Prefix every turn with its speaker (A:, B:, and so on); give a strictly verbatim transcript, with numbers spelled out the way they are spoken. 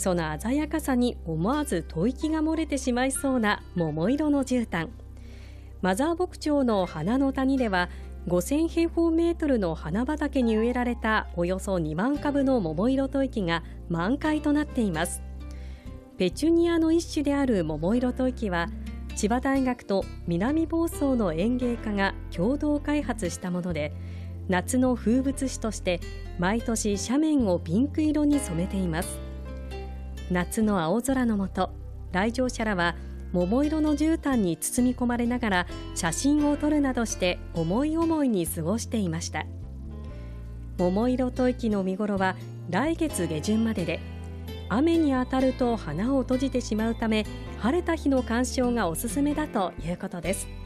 A: その鮮やかさに思わず吐息が漏れてしまいそうな桃色の絨毯。マザー牧場の花の谷ではごせん平方メートルの花畑に植えられたおよそにまん株の桃色吐息が満開となっています。ペチュニアの一種である桃色吐息は千葉大学と南房総の園芸家が共同開発したもので、夏の風物詩として毎年斜面をピンク色に染めています。夏の青空の下、来場者らは桃色の絨毯に包み込まれながら写真を撮るなどして思い思いに過ごしていました。桃色吐息の見頃は来月下旬までで、雨に当たると花を閉じてしまうため、晴れた日の鑑賞がおすすめだということです。